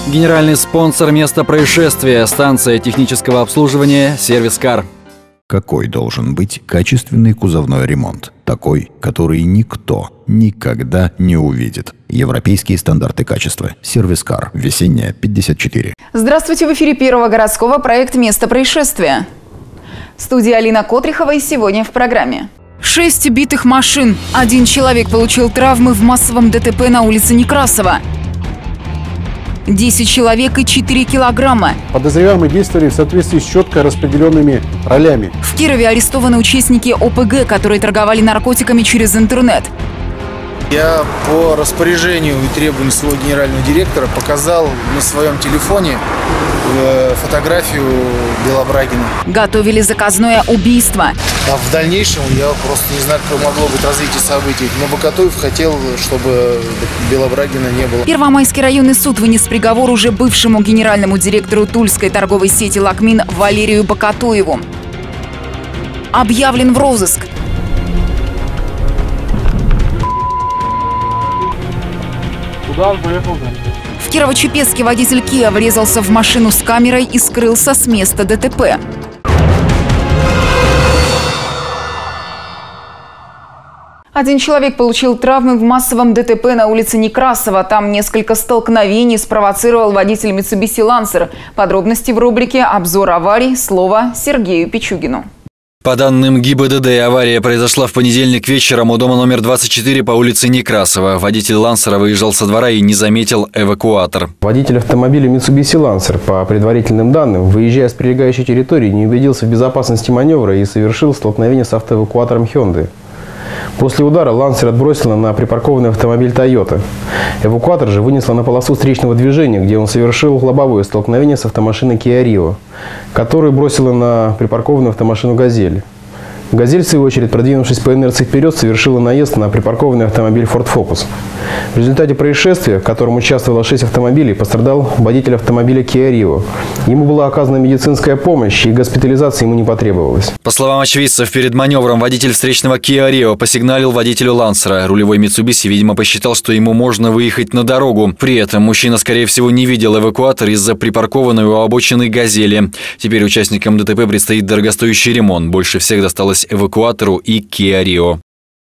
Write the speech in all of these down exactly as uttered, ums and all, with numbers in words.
Генеральный спонсор места происшествия – станция технического обслуживания «Сервис-Кар». Какой должен быть качественный кузовной ремонт? Такой, который никто никогда не увидит. Европейские стандарты качества. «Сервис-Кар». Весенняя, пятьдесят четыре. Здравствуйте, в эфире Первого городского проект «Место происшествия». В студии Алина Котрихова, и сегодня в программе. Шесть битых машин. Один человек получил травмы в массовом ДТП на улице Некрасова. десять человек и четыре килограмма. Подозреваемые действовали в соответствии с четко распределенными ролями. В Кирове арестованы участники ОПГ, которые торговали наркотиками через интернет. Я по распоряжению и требованию своего генерального директора показал на своем телефоне фотографию Белобрагина. Готовили заказное убийство. А в дальнейшем я просто не знаю, как могло быть развитие событий. Но Бокатуев хотел, чтобы Белобрагина не было. Первомайский районный суд вынес приговор уже бывшему генеральному директору тульской торговой сети «Лакмин» Валерию Бокатуеву. Объявлен в розыск. Куда он поехал? В Кирово-Чепецке водитель Kia врезался в машину с камерой и скрылся с места ДТП. Один человек получил травмы в массовом ДТП на улице Некрасова. Там несколько столкновений спровоцировал водитель Mitsubishi Lancer. Подробности в рубрике «Обзор аварий». Слово Сергею Пичугину. По данным ГИБДД, авария произошла в понедельник вечером у дома номер двадцать четыре по улице Некрасова. Водитель «Лансера» выезжал со двора и не заметил эвакуатор. Водитель автомобиля Mitsubishi Lancer, по предварительным данным, выезжая с прилегающей территории, не убедился в безопасности маневра и совершил столкновение с автоэвакуатором Hyundai. После удара «Лансер» отбросило на припаркованный автомобиль «Тойота». Эвакуатор же вынесло на полосу встречного движения, где он совершил лобовое столкновение с автомашиной Kia Rio, которую бросило на припаркованную автомашину «Газель». «Газель», в свою очередь, продвинувшись по инерции вперед, совершила наезд на припаркованный автомобиль Ford Focus. В результате происшествия, в котором участвовало шесть автомобилей, пострадал водитель автомобиля Kia Rio. Ему была оказана медицинская помощь, и госпитализация ему не потребовалась. По словам очевидцев, перед маневром водитель встречного Kia Rio посигналил водителю «Лансера». Рулевой Mitsubishi, видимо, посчитал, что ему можно выехать на дорогу. При этом мужчина, скорее всего, не видел эвакуатор из-за припаркованной у обочины «Газели». Теперь участникам ДТП предстоит дорогостоящий ремонт. Больше всех досталось эвакуатору и Kia Rio.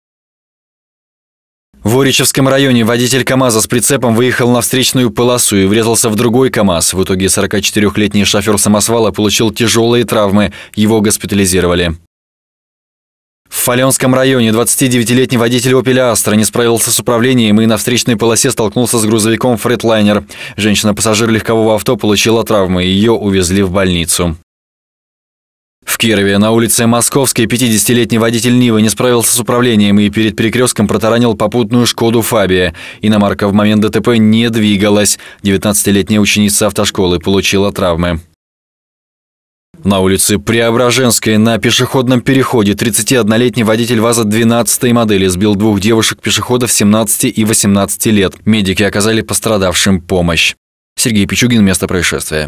В Оричевском районе водитель КАМАЗа с прицепом выехал на встречную полосу и врезался в другой КАМАЗ. В итоге сорокачетырёхлетний шофер самосвала получил тяжелые травмы. Его госпитализировали. В Фаленском районе двадцатидевятилетний водитель «Опеля Астра» не справился с управлением и на встречной полосе столкнулся с грузовиком «Фредлайнер». Женщина-пассажир легкового авто получила травмы, ее увезли в больницу. В Кирове на улице Московской пятидесятилетний водитель «Нивы» не справился с управлением и перед перекрестком протаранил попутную «Шкоду Фабия». Иномарка в момент ДТП не двигалась. девятнадцатилетняя ученица автошколы получила травмы. На улице Преображенской на пешеходном переходе тридцатиоднолетний водитель ВАЗа двенадцатой модели сбил двух девушек-пешеходов семнадцати и восемнадцати лет. Медики оказали пострадавшим помощь. Сергей Пичугин, место происшествия.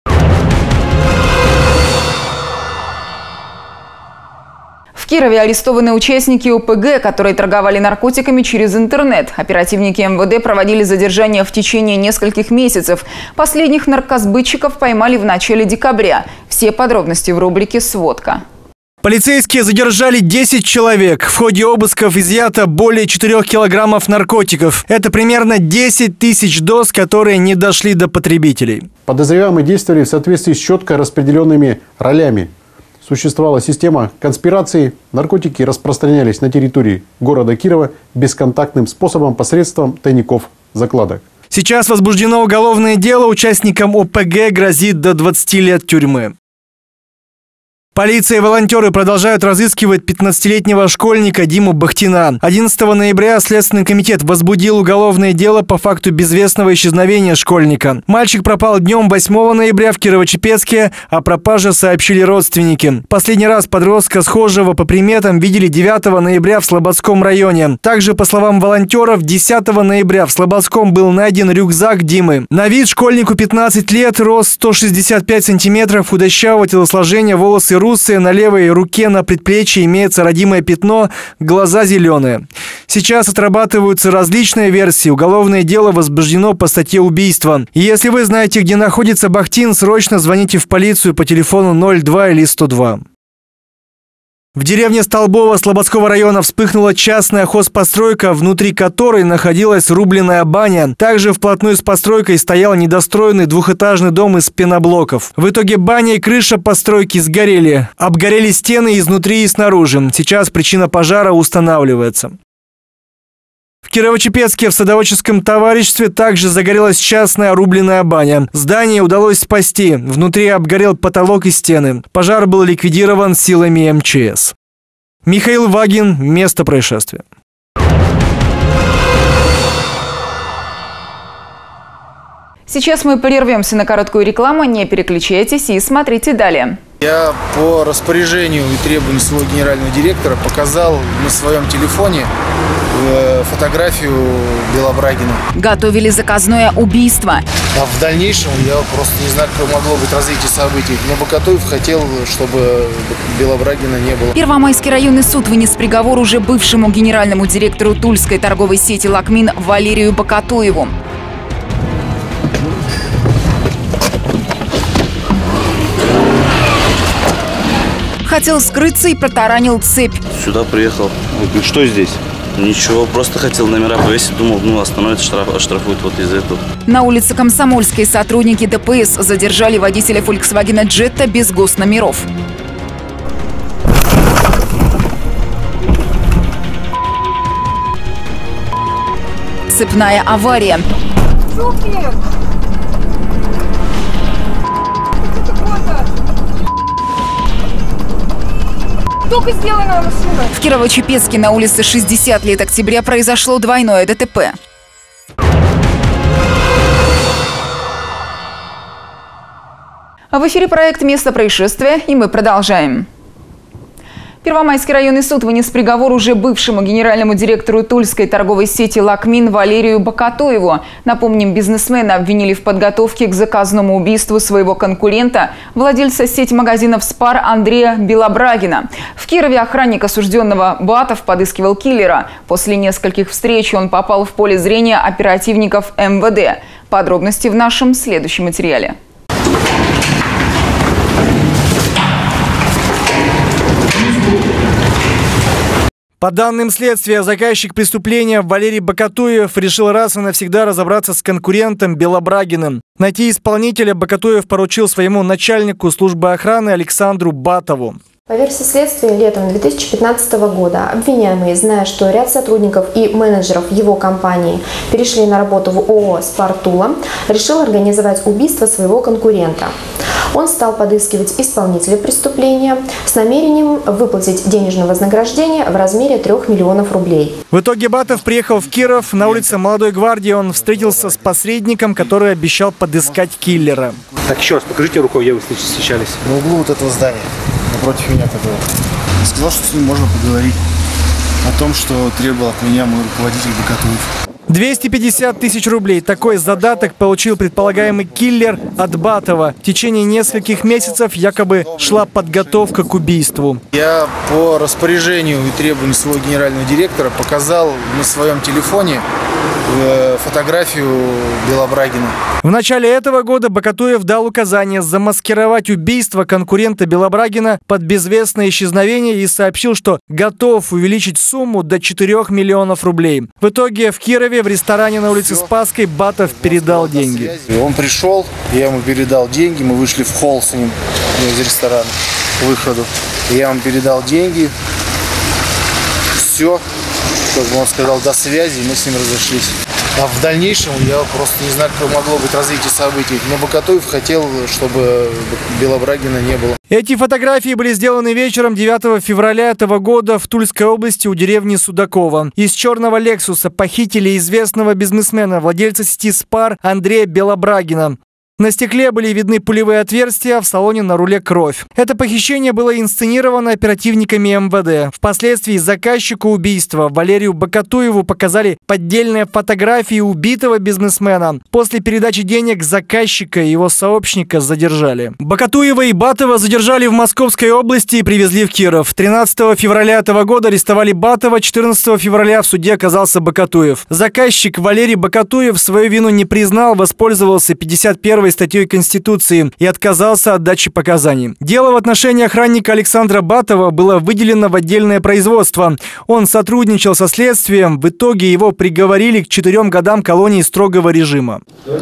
В Кирове арестованы участники ОПГ, которые торговали наркотиками через интернет. Оперативники МВД проводили задержание в течение нескольких месяцев. Последних наркосбытчиков поймали в начале декабря. Все подробности в рубрике «Сводка». Полицейские задержали десять человек. В ходе обысков изъято более четырёх килограммов наркотиков. Это примерно десять тысяч доз, которые не дошли до потребителей. Подозреваемые действовали в соответствии с четко распределенными ролями. Существовала система конспирации, наркотики распространялись на территории города Кирова бесконтактным способом посредством тайников закладок. Сейчас возбуждено уголовное дело, участникам ОПГ грозит до двадцати лет тюрьмы. Полиция и волонтеры продолжают разыскивать пятнадцатилетнего школьника Диму Бахтина. одиннадцатого ноября Следственный комитет возбудил уголовное дело по факту безвестного исчезновения школьника. Мальчик пропал днем восьмого ноября в Кирово-Чепецке, о пропаже сообщили родственники. Последний раз подростка, схожего по приметам, видели девятого ноября в Слободском районе. Также, по словам волонтеров, десятого ноября в Слободском был найден рюкзак Димы. На вид школьнику пятнадцать лет, рост сто шестьдесят пять сантиметров, худощавого телосложения, волосы, руки русые, на левой руке на предплечье имеется родимое пятно, глаза зеленые. Сейчас отрабатываются различные версии. Уголовное дело возбуждено по статье убийства. И если вы знаете, где находится Бахтин, срочно звоните в полицию по телефону ноль два или сто два. В деревне Столбово Слободского района вспыхнула частная хозпостройка, внутри которой находилась рубленная баня. Также вплотную с постройкой стоял недостроенный двухэтажный дом из пеноблоков. В итоге баня и крыша постройки сгорели. Обгорели стены изнутри и снаружи. Сейчас причина пожара устанавливается. В Кирово-Чепецке в садоводческом товариществе также загорелась частная рубленная баня. Здание удалось спасти. Внутри обгорел потолок и стены. Пожар был ликвидирован силами эм че эс. Михаил Вагин. Место происшествия. Сейчас мы прервемся на короткую рекламу. Не переключайтесь и смотрите далее. Я по распоряжению и требованию своего генерального директора показал на своем телефоне фотографию Белобрагина. Готовили заказное убийство. А в дальнейшем я просто не знаю, какое могло быть развитие событий. Но Бакатуев хотел, чтобы Белобрагина не было. Первомайский районный суд вынес приговор уже бывшему генеральному директору тульской торговой сети «Лакмин» Валерию Бакатуеву. Хотел скрыться и протаранил цепь. Сюда приехал. Что здесь? Ничего, просто хотел номера повесить. Думал, ну остановится, штраф, оштрафуют вот из этого. На улице Комсомольской сотрудники дэ пэ эс задержали водителя Volkswagen Jetta без госномеров. Цепная авария. Супер! Только сделана машина. В Кирово-Чепецке на улице шестьдесят лет октября произошло двойное дэ тэ пэ. В эфире проект «Место происшествия», и мы продолжаем. Первомайский районный суд вынес приговор уже бывшему генеральному директору тульской торговой сети «Лакмин» Валерию Бакатуеву. Напомним, бизнесмена обвинили в подготовке к заказному убийству своего конкурента, владельца сети магазинов «Спар» Андрея Белобрагина. В Кирове охранник осужденного Батов подыскивал киллера. После нескольких встреч он попал в поле зрения оперативников эм вэ дэ. Подробности в нашем следующем материале. По данным следствия, заказчик преступления Валерий Бакатуев решил раз и навсегда разобраться с конкурентом Белобрагиным. Найти исполнителя Бакатуев поручил своему начальнику службы охраны Александру Батову. По версии следствия, летом две тысячи пятнадцатого года обвиняемый, зная, что ряд сотрудников и менеджеров его компании перешли на работу в о о «Спар Тула», решил организовать убийство своего конкурента. Он стал подыскивать исполнителя преступления с намерением выплатить денежное вознаграждение в размере трех миллионов рублей. В итоге Батов приехал в Киров. На улице Молодой гвардии он встретился с посредником, который обещал подыскать киллера. Так, еще раз покажите рукой, где вы встречались. На углу вот этого здания, напротив меня которого. Сказал, что с ним можно поговорить о том, что требовал от меня мой руководитель Бакатуев. двести пятьдесят тысяч рублей. Такой задаток получил предполагаемый киллер от Батова. В течение нескольких месяцев якобы шла подготовка к убийству. Я по распоряжению и требованию своего генерального директора показал на своем телефоне фотографию Белобрагина. В начале этого года Бакатуев дал указание замаскировать убийство конкурента Белобрагина под безвестное исчезновение и сообщил, что готов увеличить сумму до четырёх миллионов рублей. В итоге в Кирове в ресторане на улице Спасской Батов передал деньги. Он пришел, я ему передал деньги, мы вышли в холл с ним из ресторана к выходу. Я ему передал деньги, все, как бы он сказал, до связи, и мы с ним разошлись. А в дальнейшем я просто не знаю, какое могло быть развитие событий. Но Бакатуев хотел, чтобы Белобрагина не было. Эти фотографии были сделаны вечером девятого февраля этого года в Тульской области у деревни Судакова. Из черного «Лексуса» похитили известного бизнесмена, владельца сети «Спар» Андрея Белобрагина. На стекле были видны пулевые отверстия, в салоне на руле кровь. Это похищение было инсценировано оперативниками эм вэ дэ. Впоследствии заказчику убийства Валерию Бакатуеву показали поддельные фотографии убитого бизнесмена. После передачи денег заказчика и его сообщника задержали. Бакатуева и Батова задержали в Московской области и привезли в Киров. тринадцатого февраля этого года арестовали Батова, четырнадцатого февраля в суде оказался Бакатуев. Заказчик Валерий Бакатуев свою вину не признал, воспользовался пятьдесят первой статьей Конституции и отказался от дачи показаний. Дело в отношении охранника Александра Батова было выделено в отдельное производство. Он сотрудничал со следствием. В итоге его приговорили к четырем годам колонии строгого режима.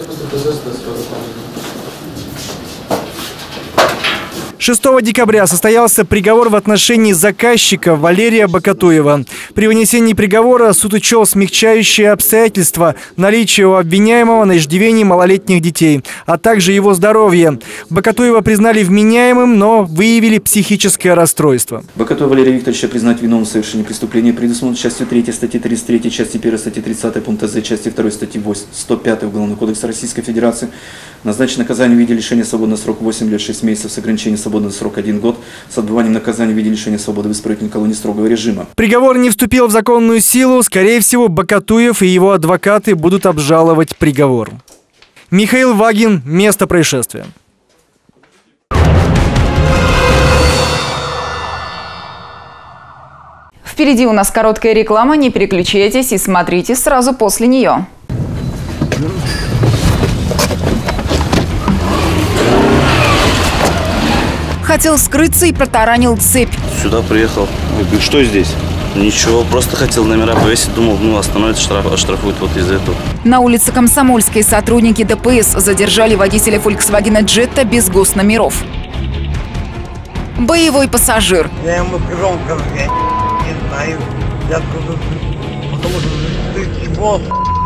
шестого декабря состоялся приговор в отношении заказчика Валерия Бакатуева. При вынесении приговора суд учел смягчающие обстоятельства, наличие у обвиняемого на иждивении малолетних детей, а также его здоровье. Бакатуева признали вменяемым, но выявили психическое расстройство. Бакатуева Валерия Викторовича признать виновным в совершении преступления предусмотрено частью третьей статьи тридцать третьей, части первой статьи тридцатой пункта З, части второй статьи сто пятой Уголовного кодекса Российской Федерации. Назначено наказание в виде лишения свободы на срок восемь лет шесть месяцев с ограничением свободы на срок один год с отбыванием наказания в виде лишения свободы в исправительной колонии строгого режима. Приговор не вступил в законную силу. Скорее всего, Бакатуев и его адвокаты будут обжаловать приговор. Михаил Вагин. Место происшествия. Впереди у нас короткая реклама. Не переключайтесь и смотрите сразу после нее. Хотел скрыться и протаранил цепь. Сюда приехал. Что здесь? Ничего, просто хотел номера повесить. Думал, ну остановится, штраф, оштрафуют вот из этого. На улице Комсомольской сотрудники дэ пэ эс задержали водителя Volkswagen Jetta без госномеров. Боевой пассажир. Я ему сказал, я не знаю. Я сказал, потому что ты чего?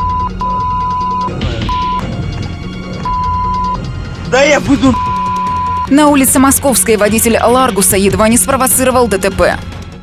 Да я буду. На улице Московской водитель Ларгуса едва не спровоцировал дэ тэ пэ.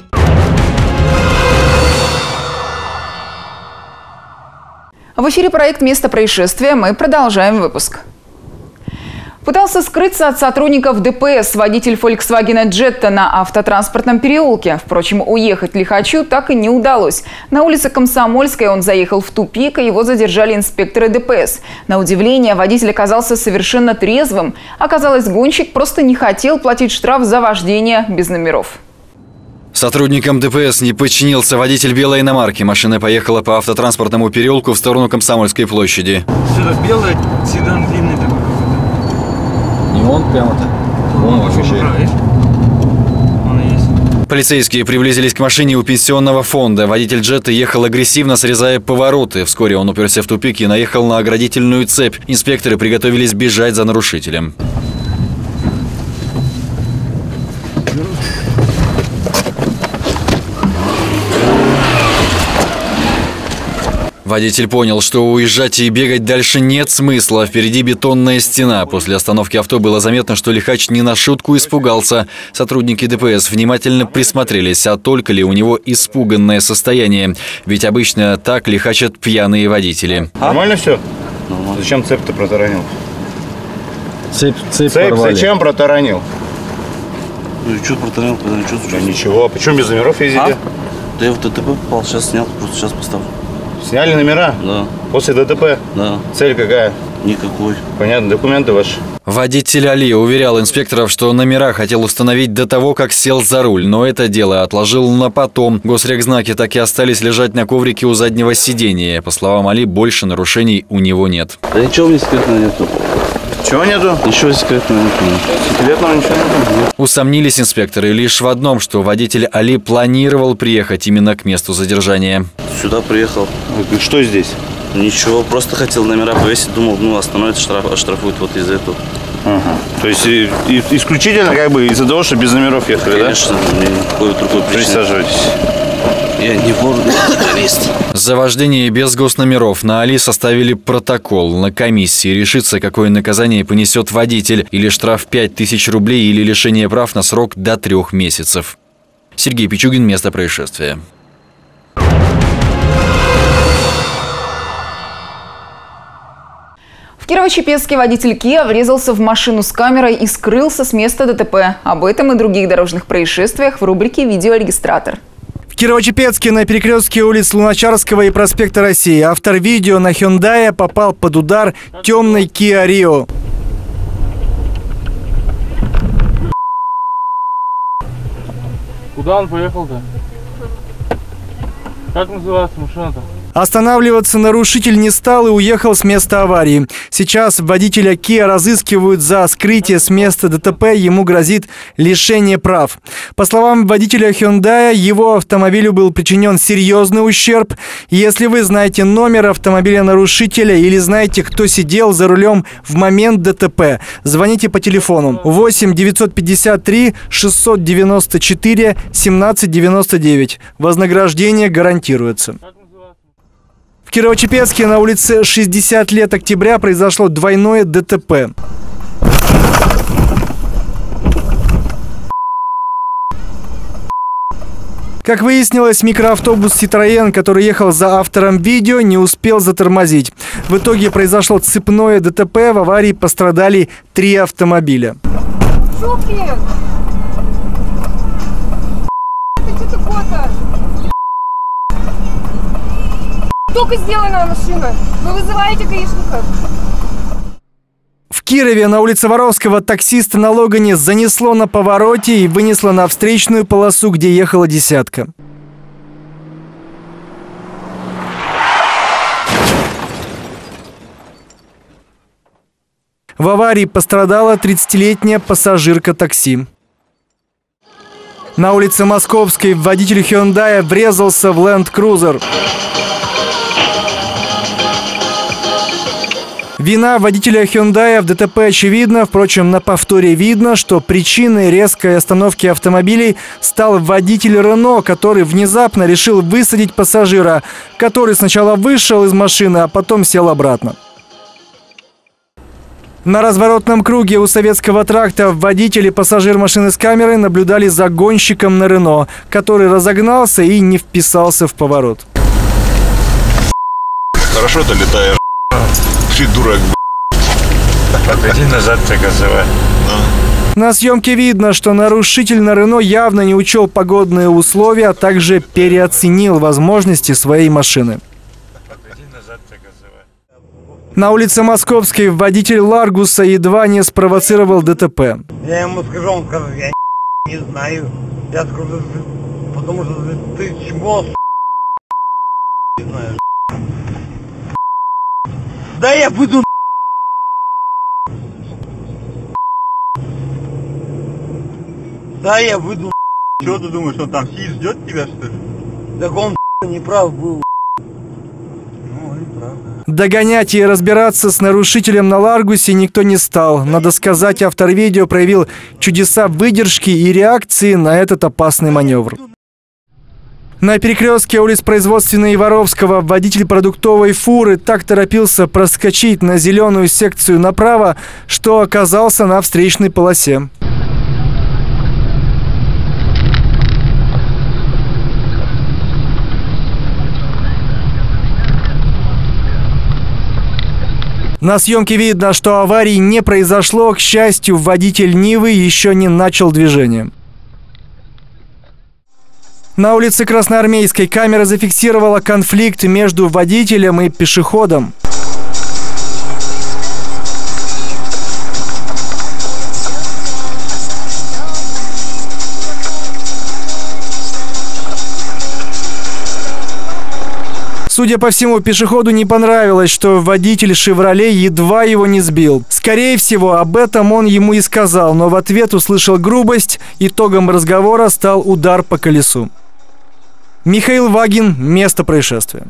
В эфире проект «Место происшествия». Мы продолжаем выпуск. Пытался скрыться от сотрудников дэ пэ эс водитель Volkswagen Jetta на Автотранспортном переулке. Впрочем, уехать лихачу так и не удалось. На улице Комсомольской он заехал в тупик, и его задержали инспекторы дэ пэ эс. На удивление, водитель оказался совершенно трезвым. Оказалось, гонщик просто не хотел платить штраф за вождение без номеров. Сотрудникам дэ пэ эс не подчинился водитель белой иномарки. Машина поехала по Автотранспортному переулку в сторону Комсомольской площади. Сюда белый седан длинный такой. Не он прямо-то? Он вообще. Полицейские приблизились к машине у пенсионного фонда. Водитель джета ехал агрессивно, срезая повороты. Вскоре он уперся в тупик и наехал на оградительную цепь. Инспекторы приготовились бежать за нарушителем. Водитель понял, что уезжать и бегать дальше нет смысла. Впереди бетонная стена. После остановки авто было заметно, что лихач не на шутку испугался. Сотрудники дэ пэ эс внимательно присмотрелись, а только ли у него испуганное состояние. Ведь обычно так лихачат пьяные водители. А? Нормально все? Нормально. Зачем цепь-то протаранил? Цепь, цепь, цепь зачем протаранил? Ну и что протаранил, когда ничего случилось? Да ничего. А почему без номеров ездите? А? Да я в дэ тэ пэ попал, сейчас снял, просто сейчас поставлю. Сняли номера? Да. После дэ тэ пэ? Да. Цель какая? Никакой. Понятно, документы ваши. Водитель Али уверял инспекторов, что номера хотел установить до того, как сел за руль, но это дело отложил на потом. Госрегзнаки так и остались лежать на коврике у заднего сидения. По словам Али, больше нарушений у него нет. Да ничего мне секретного нету. Чего нету? Ничего секретного нету. Секретного ничего нету? Усомнились инспекторы лишь в одном, что водитель Али планировал приехать именно к месту задержания. Сюда приехал. Что здесь? Ничего, просто хотел номера повесить. Думал, ну остановится, штраф, оштрафуют вот из этого. Ага. То есть и, и, исключительно как бы из-за того, что без номеров ехали, конечно, да? Конечно, никакой другой причины. Присаживайтесь. Я не вор, не террорист. За вождение без госномеров на Али составили протокол. На комиссии решится, какое наказание понесет водитель. Или штраф пять тысяч рублей, или лишение прав на срок до трех месяцев. Сергей Пичугин. Место происшествия. В Кирово-Чепецке водитель Kia врезался в машину с камерой и скрылся с места ДТП. Об этом и других дорожных происшествиях в рубрике «Видеорегистратор». В Кирово-Чепецке на перекрестке улиц Луначарского и проспекта России автор видео на Hyundai попал под удар темной Kia Rio. Куда он поехал-то? Как называется машина-то? Останавливаться нарушитель не стал и уехал с места аварии. Сейчас водителя Kia разыскивают за скрытие с места ДТП. Ему грозит лишение прав. По словам водителя Hyundai, его автомобилю был причинен серьезный ущерб. Если вы знаете номер автомобиля нарушителя или знаете, кто сидел за рулем в момент ДТП, звоните по телефону восемь девятьсот пятьдесят три шестьсот девяносто четыре семнадцать девяносто девять. Вознаграждение гарантируется. В Кирово-Чепецке на улице шестьдесят лет октября произошло двойное ДТП. Как выяснилось, микроавтобус «Citroën», который ехал за автором видео, не успел затормозить. В итоге произошло цепное ДТП, в аварии пострадали три автомобиля. Шуфик! Что такое-то? Только сделана машина. Вы вызываете гаишников? В Кирове на улице Воровского таксиста на Логане занесло на повороте и вынесло на встречную полосу, где ехала десятка. В аварии пострадала тридцатилетняя пассажирка такси. На улице Московской водитель Hyundai врезался в Land Cruiser. Вина водителя Hyundai в ДТП очевидна. Впрочем, на повторе видно, что причиной резкой остановки автомобилей стал водитель Renault, который внезапно решил высадить пассажира, который сначала вышел из машины, а потом сел обратно. На разворотном круге у Советского тракта водитель и пассажир машины с камерой наблюдали за гонщиком на Renault, который разогнался и не вписался в поворот. Хорошо ты летаешь. Ты дурак, Отойди назад, ты газовая. На съемке видно, что нарушитель на Renault явно не учел погодные условия, а также переоценил возможности своей машины. На улице Московской водитель Ларгуса едва не спровоцировал ДТП. Я ему скажу, он скажет, я не знаю. Я скажу, потому что ты чмо, не знаю. Да я буду. Да я выйду. Чего ты думаешь, он там сидит, ждет тебя, что ли? Так он не прав был. Ну, и правда. Догонять и разбираться с нарушителем на Ларгусе никто не стал. Надо сказать, автор видео проявил чудеса выдержки и реакции на этот опасный маневр. На перекрестке улиц Производственной и Воровского водитель продуктовой фуры так торопился проскочить на зеленую секцию направо, что оказался на встречной полосе. На съемке видно, что аварии не произошло. К счастью, водитель Нивы еще не начал движение. На улице Красноармейской камера зафиксировала конфликт между водителем и пешеходом. Судя по всему, пешеходу не понравилось, что водитель «Шевроле» едва его не сбил. Скорее всего, об этом он ему и сказал, но в ответ услышал грубость. Итогом разговора стал удар по колесу. Михаил Вагин. Место происшествия.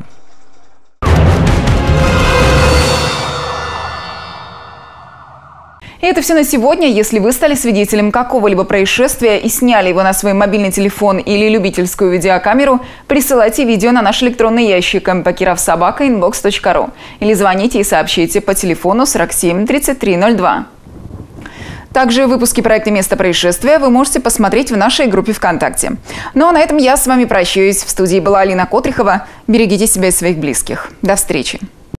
И это все на сегодня. Если вы стали свидетелем какого-либо происшествия и сняли его на свой мобильный телефон или любительскую видеокамеру, присылайте видео на наш электронный ящик эм пэ киров собака инбокс точка ру или звоните и сообщите по телефону сорок семь тридцать три ноль два. Также выпуски проекта «Место происшествия» вы можете посмотреть в нашей группе ВКонтакте. Ну а на этом я с вами прощаюсь. В студии была Алина Котрихова. Берегите себя и своих близких. До встречи.